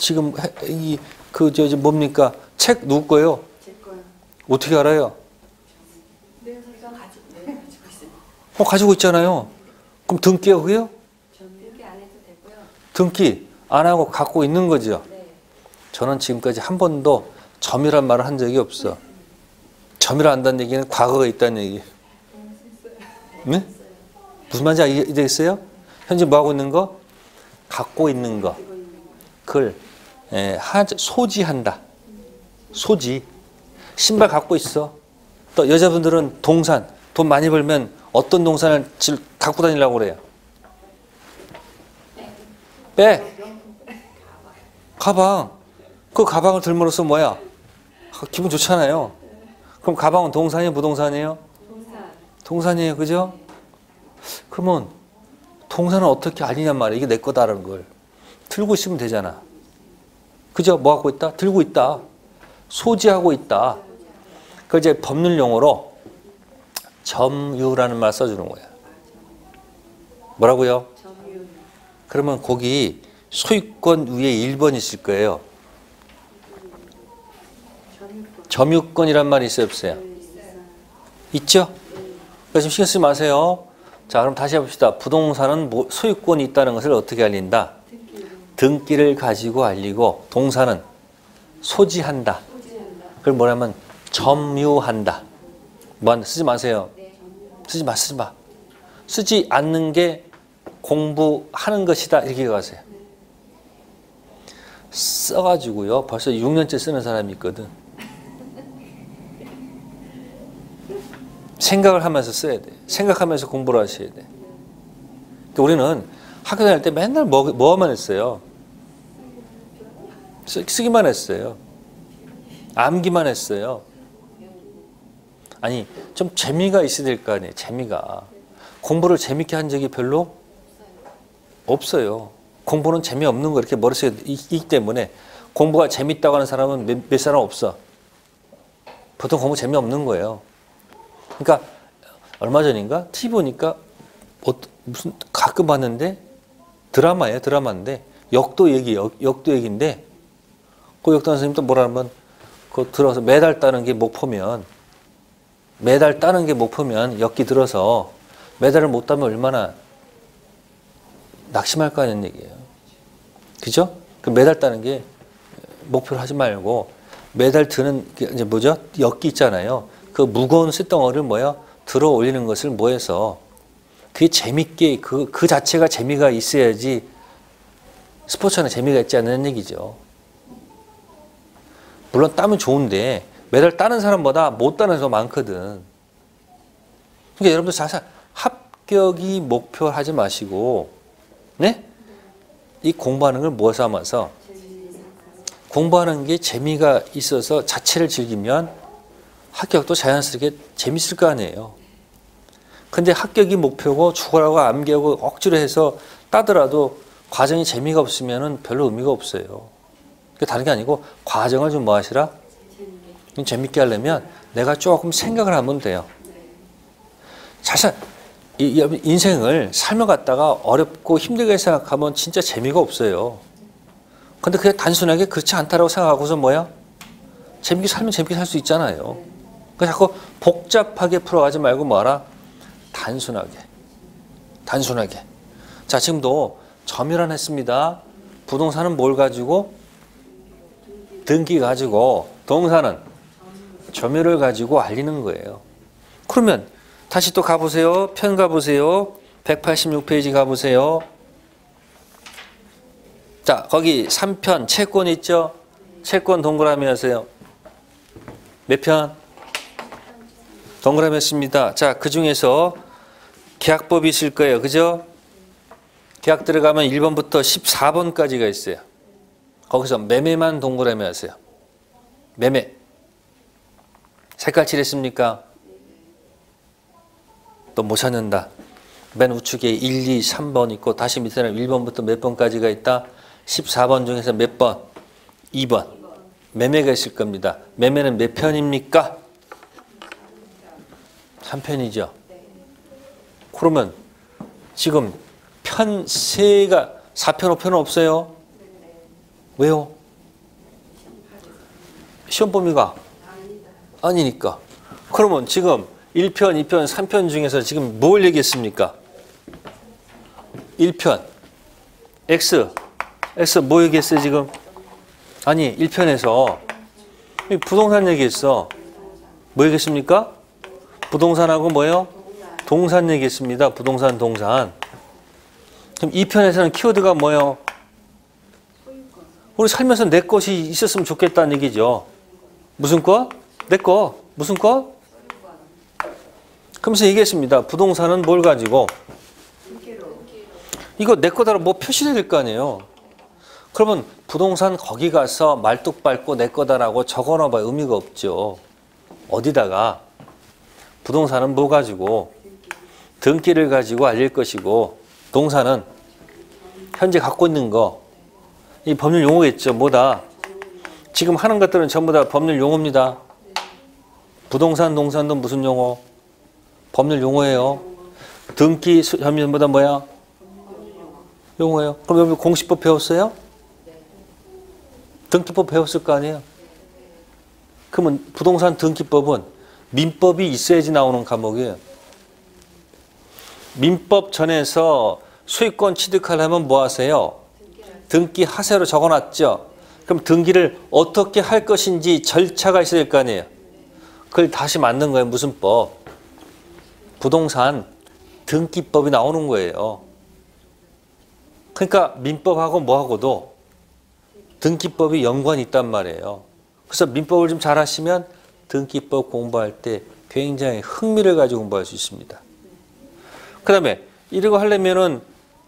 뭡니까? 책 누구 거예요? 제 거요. 어떻게 알아요? 내가 가지고 있어요. 가지고 있잖아요. 그럼 등기요 그게요? 등기 안 해도 되고요. 등기 안 하고 갖고 있는 거죠. 네. 저는 지금까지 한 번도 점유란 말을 한 적이 없어. 점유를 한다는 얘기는 과거가 있다는 얘기. 네? 무슨 말인지 이해되겠어요? 현재 뭐 하고 있는 거? 갖고 있는 거. 그걸 소지한다. 소지. 신발 갖고 있어. 또 여자분들은 동산. 돈 많이 벌면 어떤 동산을 갖고 다니려고 그래요? 백. 가방. 그 가방을 들므로써 뭐야? 기분 좋잖아요. 그럼 가방은 동산이에요? 부동산이에요? 동산이에요. 그죠? 그러면 동산은 어떻게 알리냔 말이에요. 이게 내 거다라는 걸. 들고 있으면 되잖아. 그죠? 뭐 하고 있다? 들고 있다. 소지하고 있다. 그걸 이제 법률 용어로 점유라는 말 써주는 거야. 뭐라고요? 점유. 그러면 거기 소유권 위에 1번 있을 거예요. 점유권이란 말이 있어요, 없어요? 있죠? 그래서 지금 신경 쓰지 마세요. 자, 그럼 다시 해봅시다. 부동산은 소유권이 있다는 것을 어떻게 알린다? 등기를 가지고 알리고, 동산은 소지한다. 그걸 뭐냐면 점유한다. 뭐 쓰지 마세요. 쓰지 마. 쓰지 않는 게 공부하는 것이다. 이렇게 가세요. 써가지고요. 벌써 6년째 쓰는 사람이 있거든. 생각을 하면서 써야 돼. 생각하면서 공부를 하셔야 돼. 우리는 학교 다닐 때 맨날 뭐만 했어요? 쓰기만 했어요. 암기만 했어요. 아니 좀 재미가 있어야 될 거 아니에요. 재미가. 공부를 재밌게 한 적이 별로 없어요. 공부는 재미없는 거 이렇게 머릿속에 있기 때문에 공부가 재밌다고 하는 사람은 몇 사람 없어. 보통 공부 재미없는 거예요. 그러니까 얼마 전인가 TV 보니까 무슨 가끔 봤는데 드라마인데 역도 얘기인데 그 역도 선생님 또 뭐라 하면 그 들어서 매달 따는 게 목표면 역기 들어서 매달을 못 따면 얼마나 낙심할 거 아니는 얘기예요. 그죠? 그 매달 따는 게 목표를 하지 말고 매달 드는 게 이제 뭐죠? 역기 있잖아요. 그 무거운 쇳덩어리를 들어 올리는 것을 해서 그게 재밌게 그 자체가 재미가 있어야지 스포츠는 재미가 있지 않는 얘기죠. 물론 따면 좋은데 매달 따는 사람보다 못 따는 사람이 많거든. 그러니까 여러분들 잘 합격이 목표하지 마시고, 네? 이 공부하는 걸 뭐 삼아서 공부하는 게 재미가 있어서 자체를 즐기면 합격도 자연스럽게 재밌을 거 아니에요. 근데 합격이 목표고 죽으라고 암기하고 억지로 해서 따더라도 과정이 재미가 없으면 별로 의미가 없어요. 다른 게 아니고 과정을 좀 뭐 하시라? 좀 재밌게 하려면 내가 조금 생각을 하면 돼요. 인생을 삶을 갖다가 어렵고 힘들게 생각하면 진짜 재미가 없어요. 근데 그게 단순하게 그렇지 않다라고 생각하고서 재밌게 살면 재밌게 살 수 있잖아요. 그래서 자꾸 복잡하게 풀어가지 말고 뭐하라? 단순하게. 자, 지금도 점유란 했습니다. 부동산은 뭘 가지고? 등기 가지고, 동사는 점유를 가지고 알리는 거예요. 그러면 다시 또 가보세요. 편 가보세요. 186페이지 가보세요. 자, 거기 3편 채권 있죠? 채권 동그라미 하세요. 몇 편? 동그라미 했습니다. 자, 그 중에서 계약법이 있을 거예요. 그죠? 계약 들어가면 1번부터 14번까지가 있어요. 거기서 매매만 동그라미 하세요. 매매. 색깔 칠했습니까? 또 못 찾는다. 맨 우측에 1, 2, 3번 있고 다시 밑에는 1번부터 몇 번까지가 있다. 14번 중에서 몇 번? 2번. 매매가 있을 겁니다. 매매는 몇 편입니까? 3편이죠. 그러면 지금 편 3가 4편, 5편은 없어요? 왜요? 시험 범위가 아니니까. 그러면 지금 1편, 2편, 3편 중에서 지금 뭘 얘기했습니까? 1편. X 뭐 얘기했어요 지금? 아니 1편에서 부동산 얘기했어. 뭐 얘기했습니까? 부동산하고 뭐예요? 동산 얘기했습니다. 부동산, 동산. 그럼 2편에서는 키워드가 뭐예요? 우리 살면서 내 것이 있었으면 좋겠다는 얘기죠. 무슨 것? 내 것. 무슨 것? 그러면서 얘기했습니다. 부동산은 뭘 가지고? 이거 내 거다라고 뭐 표시해야 될 거 아니에요. 그러면 부동산 거기 가서 말뚝 밟고 내 거다라고 적어놔봐야 의미가 없죠. 어디다가? 부동산은 뭐 가지고? 등기를 가지고 알릴 것이고, 동산은 현재 갖고 있는 거. 이 법률 용어겠죠. 뭐다? 지금 하는 것들은 전부 다 법률 용어입니다. 부동산, 동산도 무슨 용어? 법률 용어예요. 등기, 전부 다 뭐야? 용어예요. 그럼 여러분 공시법 배웠어요? 등기법 배웠을 거 아니에요? 그러면 부동산 등기법은 민법이 있어야지 나오는 과목이에요. 민법 전에서 소유권 취득하려면 뭐 하세요? 등기 하세로 적어놨죠. 그럼 등기를 어떻게 할 것인지 절차가 있어야 될 거 아니에요. 그걸 다시 만든 거예요. 무슨 법? 부동산 등기법이 나오는 거예요. 그러니까 민법하고 뭐하고도 등기법이 연관이 있단 말이에요. 그래서 민법을 좀 잘 하시면 등기법 공부할 때 굉장히 흥미를 가지고 공부할 수 있습니다. 그 다음에 이런 거 하려면은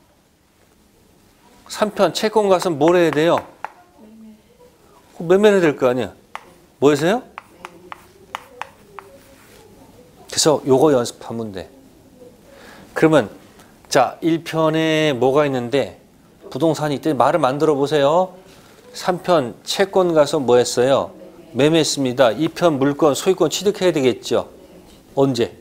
3편 채권 가서 뭘 해야 돼요? 매매를 해야 될 거 아니야. 뭐 하세요? 그래서 요거 연습하면 돼. 그러면 자 1편에 뭐가 있는데 부동산이 있대. 말을 만들어 보세요. 3편 채권 가서 뭐 했어요? 매매했습니다. 2편 물건 소유권 취득해야 되겠죠. 언제?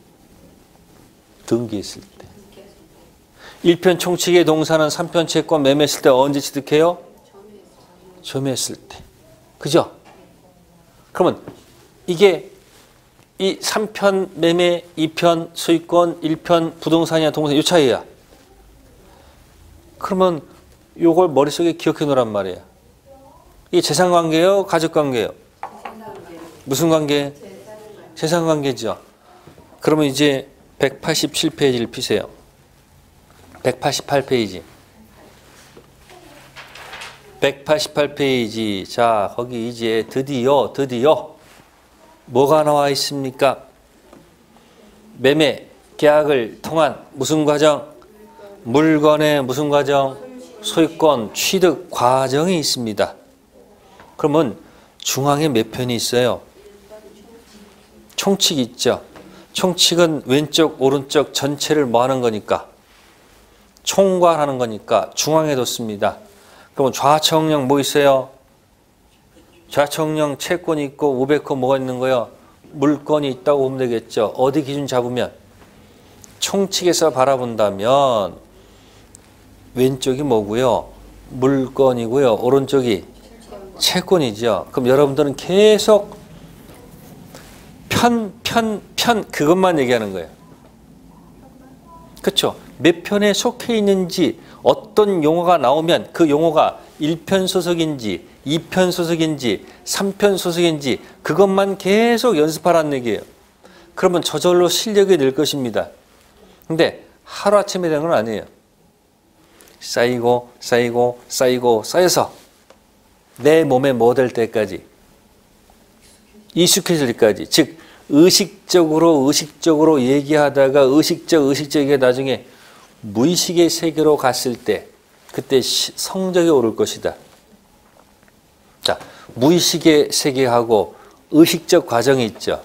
등기했을 때. 1편 총칙의 동사는 3편 채권 매매했을 때 언제 취득해요? 점유했을 때. 그죠? 그러면 이게 이 3편 매매, 2편 소유권, 1편 부동산이야 동산 이 차이야. 그러면 요걸 머릿속에 기억해 놓으란 말이에요. 이게 재산관계예요? 가족관계예요? 무슨 관계? 재산관계죠. 그러면 이제 187페이지를 피세요. 188페이지. 188페이지. 자, 거기 이제 드디어 뭐가 나와 있습니까? 매매, 계약을 통한 무슨 과정? 물건의 무슨 과정? 소유권 취득 과정이 있습니다. 그러면 중앙에 몇 편이 있어요? 총칙이 있죠. 총칙은 왼쪽 오른쪽 전체를 뭐 하는 거니까? 총괄하는 거니까 중앙에 뒀습니다. 그러면 좌측령 뭐 있어요? 좌측령 채권이 있고 500호 뭐가 있는 거예요? 물건이 있다고 보면 되겠죠. 어디 기준 잡으면? 총칙에서 바라본다면 왼쪽이 뭐고요? 물건이고요. 오른쪽이 채권이죠. 그럼 여러분들은 계속 편 그것만 얘기하는 거예요. 그렇죠? 몇 편에 속해 있는지 어떤 용어가 나오면 그 용어가 1편 소속인지 2편 소속인지 3편 소속인지 그것만 계속 연습하라는 얘기예요. 그러면 저절로 실력이 늘 것입니다. 근데 하루아침에 되는 건 아니에요. 쌓이고 쌓여서 내 몸에 뭐 될 때까지 익숙해질 때까지, 즉 의식적으로 얘기하다가 의식적이게 나중에 무의식의 세계로 갔을 때 그때 성적이 오를 것이다. 자, 무의식의 세계하고 의식적 과정이 있죠.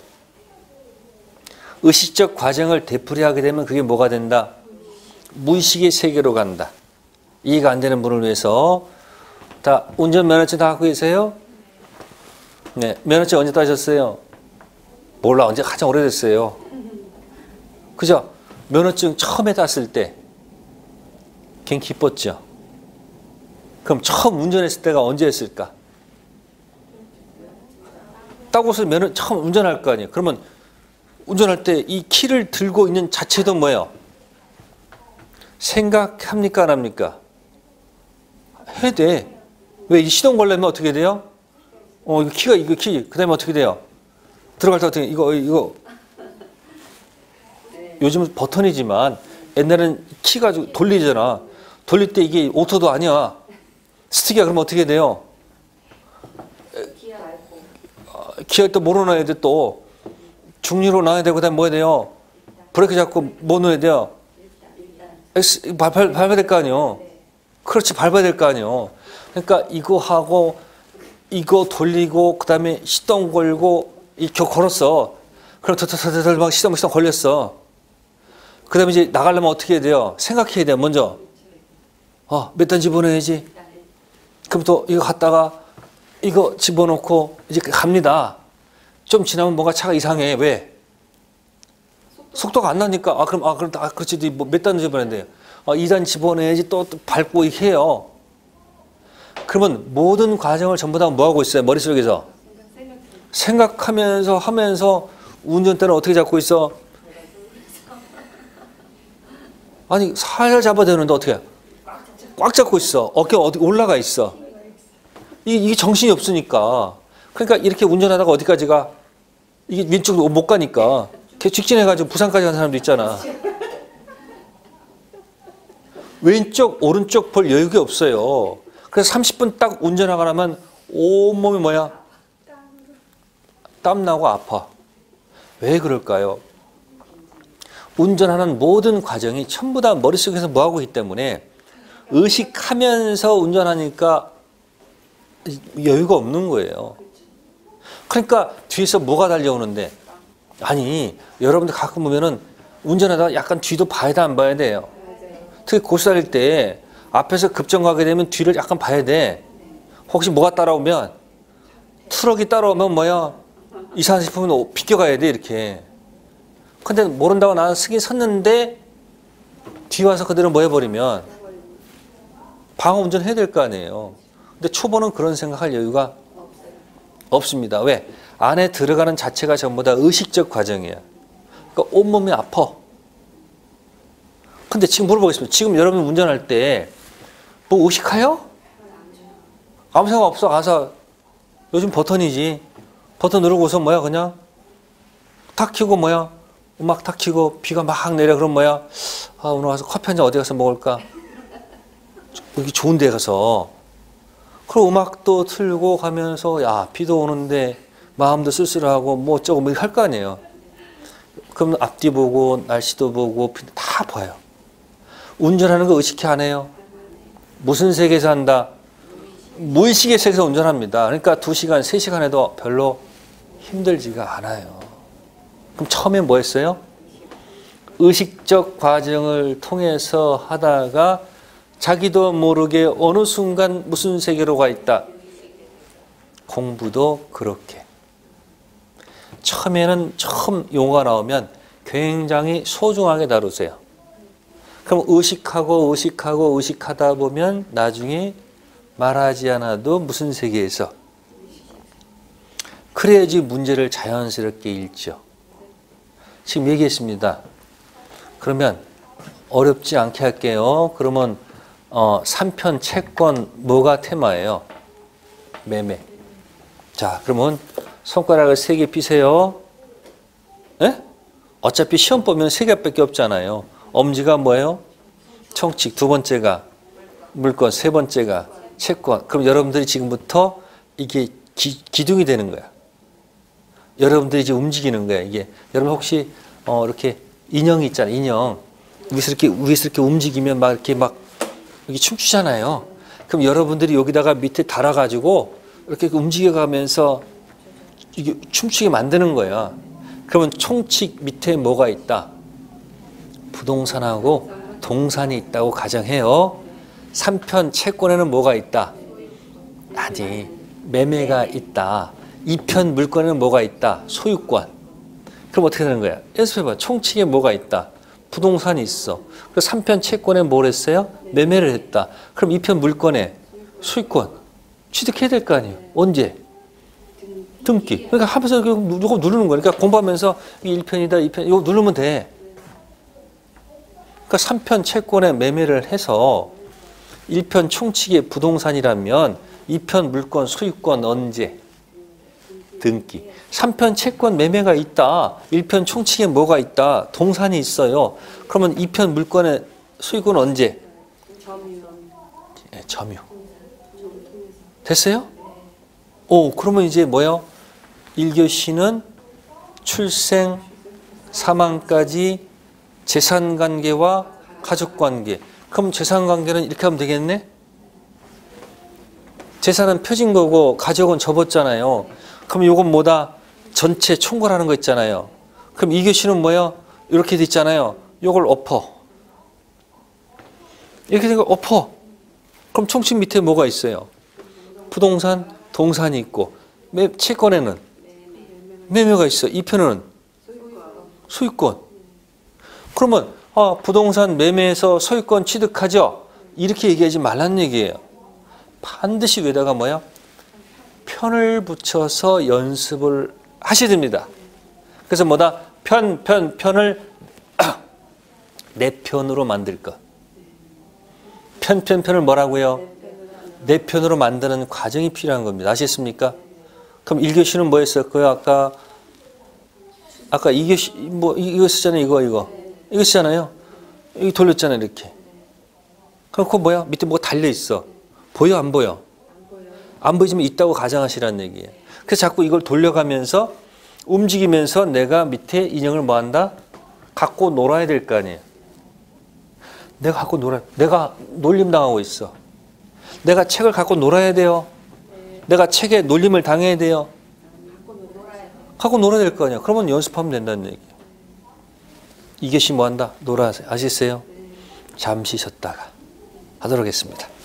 의식적 과정을 되풀이하게 되면 그게 뭐가 된다? 무의식의 세계로 간다. 이해가 안 되는 분을 위해서 다 운전면허증 다 갖고 계세요? 네, 면허증 언제 따셨어요? 몰라, 언제 가장 오래됐어요. 그죠? 면허증 처음에 땄을 때 굉장히 기뻤죠. 그럼 처음 운전했을 때가 언제 했을까? 따고서 면허 처음 운전할 거 아니에요. 그러면 운전할 때 이 키를 들고 있는 자체도 뭐예요? 생각합니까 안 합니까? 해야 돼. 왜 이 시동 걸려면 어떻게 돼요? 이거 키가 이거 키. 그다음에 어떻게 돼요? 들어갈 때 어떻게 이거 요즘은 버튼이지만 옛날에는 키 가지고 돌리잖아. 돌릴 때 이게 오토도 아니야. 스틱이야. 그러면 어떻게 돼요? 기어할 때 뭐로 넣어야 돼 또? 중리로 넣어야 되고 그다음에 뭐 해야 돼요? 브레이크 잡고 뭐 넣어야 돼요? 밟아야 될 거 아니에요. 그렇지, 밟아야 될 거 아니에요. 그러니까 이거 하고 이거 돌리고 그다음에 시동 걸고 이렇게 걸었어. 그럼 덜덜덜 막 시동 걸렸어. 그다음에 이제 나가려면 어떻게 해야 돼요? 생각해야 돼요. 먼저 몇 단 집어넣어야지. 그럼 또 이거 갔다가 이거 집어넣고 이제 갑니다. 좀 지나면 뭔가 차가 이상해. 왜? 속도가 안 나니까. 그렇지. 몇 단 집어넣어야 돼요? 2단 집어넣어야지 또 밟고 이렇게 해요. 그러면 모든 과정을 전부 다 뭐 하고 있어요? 머릿속에서 생각하면서 하면서 운전대는 어떻게 잡고 있어? 아니 살살 잡아야 되는데 어떻게 꽉 잡고 있어. 어깨 어디 올라가 있어. 이게 정신이 없으니까. 그러니까 이렇게 운전하다가 어디까지 가? 이게 왼쪽으로 못 가니까 직진해가지고 부산까지 간 사람도 있잖아. 왼쪽 오른쪽 볼 여유가 없어요. 그래서 30분 딱 운전하고 나면 온몸이 뭐야? 땀나고 아파. 왜 그럴까요? 운전하는 모든 과정이 전부 다 머릿속에서 뭐하고 있기 때문에 의식하면서 운전하니까 여유가 없는 거예요. 그러니까 뒤에서 뭐가 달려오는데, 아니 여러분들 가끔 보면은 운전하다가 약간 뒤도 봐야 돼, 안 봐야 돼요? 특히 고수달릴 때 앞에서 급정 가게 되면 뒤를 약간 봐야 돼. 혹시 뭐가 따라오면, 트럭이 따라오면 뭐야, 이상한 싶으면 비껴가야 돼, 이렇게. 근데 모른다고 나는 쓰긴 섰는데 뒤 와서 그대로 뭐 해버리면 방어 운전해야 될 거 아니에요. 근데 초보는 그런 생각할 여유가 없습니다. 왜? 안에 들어가는 자체가 전부 다 의식적 과정이에요. 그러니까 온몸이 아파. 근데 지금 물어보겠습니다. 지금 여러분 운전할 때 뭐 의식해요? 아무 생각 없어. 가서 요즘 버튼이지. 버튼 누르고서 뭐야 그냥 탁 켜고 뭐야 음악 탁 켜고 비가 막 내려. 그럼 뭐야 아 오늘 가서 커피 한 잔 어디 가서 먹을까? 여기 좋은 데 가서. 그럼 음악도 틀고 가면서 야 비도 오는데 마음도 쓸쓸하고 뭐 어쩌고 뭐 할 거 아니에요. 그럼 앞뒤 보고 날씨도 보고 다 봐요. 운전하는 거 의식해 안 해요? 무슨 세계에서 한다? 무의식의 세계에서 운전합니다. 그러니까 2시간, 3시간 해도 별로 힘들지가 않아요. 그럼 처음에 뭐 했어요? 의식적 과정을 통해서 하다가 자기도 모르게 어느 순간 무슨 세계로 가 있다. 공부도 그렇게. 처음에는 처음 용어가 나오면 굉장히 소중하게 다루세요. 그럼 의식하고 의식하고 의식하다 보면 나중에 말하지 않아도 무슨 세계에서. 그래야지 문제를 자연스럽게 읽죠. 지금 얘기했습니다. 그러면 어렵지 않게 할게요. 그러면 3편 채권 뭐가 테마예요? 매매. 자, 그러면 손가락을 3개 삐세요. 예? 어차피 시험 보면 3개밖에 없잖아요. 엄지가 뭐예요? 총칙. 2번째가 물건. 3번째가 채권. 그럼 여러분들이 지금부터 이게 기둥이 되는 거야. 여러분들이 이제 움직이는 거야. 이게 여러분 혹시 이렇게 인형이 있잖아요. 인형 위에서 이렇게 움직이면 막 이렇게 막 여기 춤추잖아요. 그럼 여러분들이 여기다가 밑에 달아가지고 이렇게 움직여가면서 이게 춤추게 만드는 거야. 그러면 총칙 밑에 뭐가 있다? 부동산하고 동산이 있다고 가정해요. 3편 채권에는 뭐가 있다? 아니, 매매가 있다. 2편 물건에는 뭐가 있다? 소유권. 그럼 어떻게 되는 거야? 연습해봐. 총칙에 뭐가 있다? 부동산이 있어. 그래서 3편 채권에 뭘 했어요? 매매를 했다. 그럼 2편 물건에 소유권. 취득해야 될 거 아니에요. 언제? 등기. 그러니까 하면서 이거 누르는 거야. 그러니까 공부하면서 1편이다, 2편, 이거 누르면 돼. 그러니까 3편 채권에 매매를 해서 1편 총칙의 부동산이라면 2편 물건 소유권 언제? 등기. 3편 채권 매매가 있다. 1편 총칙에 뭐가 있다? 동산이 있어요. 그러면 2편 물건의 소유권 언제? 점유. 됐어요? 그러면 이제 뭐요? 1교시는 출생, 사망까지 재산관계와 가족관계. 그럼 재산관계는 이렇게 하면 되겠네? 재산은 펴진 거고 가족은 접었잖아요. 그럼 이건 뭐다? 전체 총괄하는 거 있잖아요. 그럼 2교시는 뭐예요? 이렇게 돼 있잖아요. 이걸 엎어. 이렇게 된 거 엎어. 그럼 총칙 밑에 뭐가 있어요? 부동산, 동산이 있고 채권에는 매매가 있어. 2편은 소유권. 그러면 부동산 매매에서 소유권 취득하죠. 이렇게 얘기하지 말라는 얘기예요. 반드시 위에다가 뭐야? 편을 붙여서 연습을 하셔야 됩니다. 그래서 뭐다? 편을 내 편으로 만들 것. 편을 뭐라고요? 내 편으로 만드는 과정이 필요한 겁니다. 아시겠습니까? 그럼 1교시는 뭐 했었고요? 아까 2교시 뭐 이거 쓰잖아요. 이거 쓰잖아요. 이거 돌렸잖아요. 이렇게. 그럼 그거 뭐야? 밑에 뭐가 달려 있어. 보여 안 보여? 안 보이지만 있다고 가정하시라는 얘기예요. 그래서 자꾸 이걸 돌려가면서 움직이면서 내가 밑에 인형을 뭐 한다? 갖고 놀아야 될 거 아니에요. 내가 놀림 당하고 있어. 내가 책을 갖고 놀아야 돼요. 내가 책에 놀림을 당해야 돼요. 갖고 놀아야 될 거 아니야. 그러면 연습하면 된다는 얘기예요. 이것이 뭐한다? 노란색. 아시겠어요? 잠시 쉬었다가 하도록 하겠습니다.